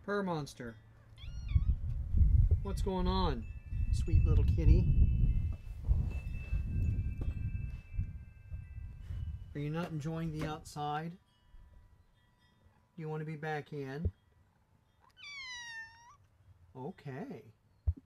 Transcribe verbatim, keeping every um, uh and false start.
Purr Monster. What's going on, sweet little kitty? Are you not enjoying the outside? Do you want to be back in? Okay.